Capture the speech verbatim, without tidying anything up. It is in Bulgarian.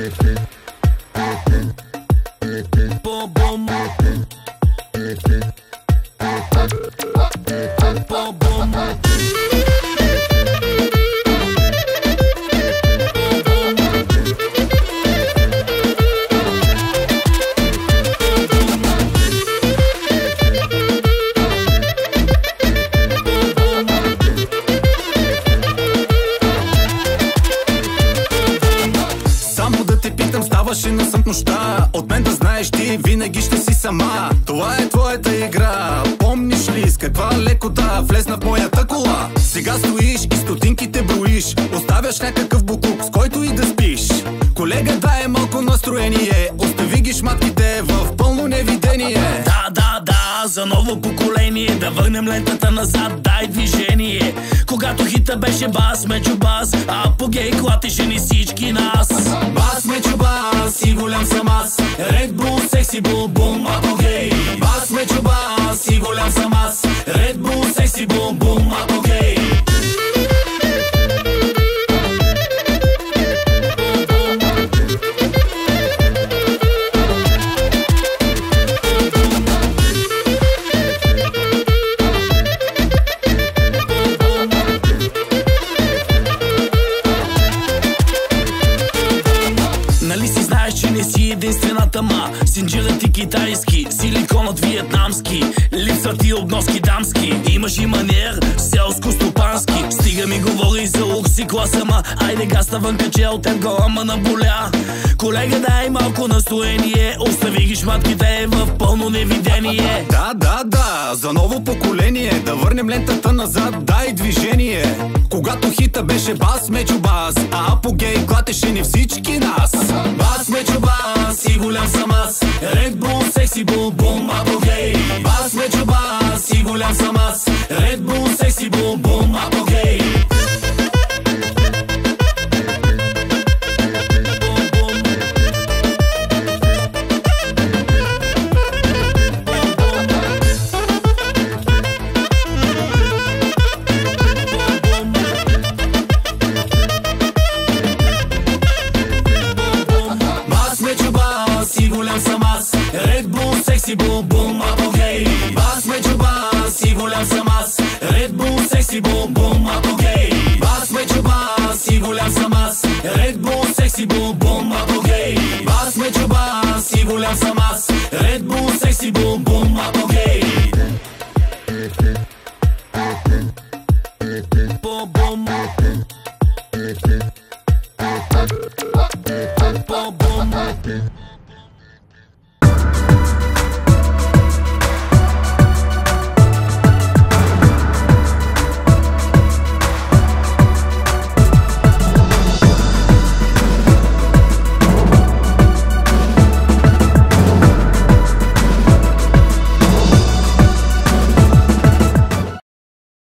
Бум-бум. Бум-бум. Само да те питам, ставаше на сън нощта. От мен да знаеш, ти винаги ще си сама. Това е твоята игра. Помниш ли с каква лекота влезна в моята кола? Сега стоиш и стотинките броиш. Оставяш някакъв буклук, с който и да спиш. Колега, дай малко настроение. Остави ги шматките в пълно невидение. Да, да, да, за ново поколение. Да върнем лентата назад, дай движение. Когато хита беше бас, мечо бас, а апогей клатеше ни всички нас. Бас, мечо бас и голям съм аз. Red Bull, секси бул, бум, апогей. Бас, мечо бас и голям съм аз. Red Bull, секси бул, бум, апогей. Нали си знаеш, че не си единствената, ма синджирът ти китайски, силиконът виетнамски, липсват ти обноски дамски. Имаш и маниер, селско-стопански. Стига ми говори за лукси класа, ма айде гаста вънка, че от гола ма наболя. Колега, дай малко настроение. Остави ги шматките в пълно невидение. Да, да, да, за ново поколение. Да върнем лентата назад, дай движение. Когато хита беше бас, мечо бас, а апогей клатеше ни всички нас. Бас, мечо бас и голям съм аз. Red Bull, секси бул, бум, апогей. Бас, мечо бас и голям съм аз. Red Bull, секси бул, бум, апогей. И голям съм аз. Red Bull, секси бул, бум, апогей. Бас, мечо бас и голям съм аз. Red Bull, секси бул, бум, апогей. Бас, мечо бас и голям съм аз. Red Bull, секси бул, бум, апогей. Бас, мечо бас и голям съм аз. Red Bull, секси бул, бум, апогей. Бум-бум. Бум-бум.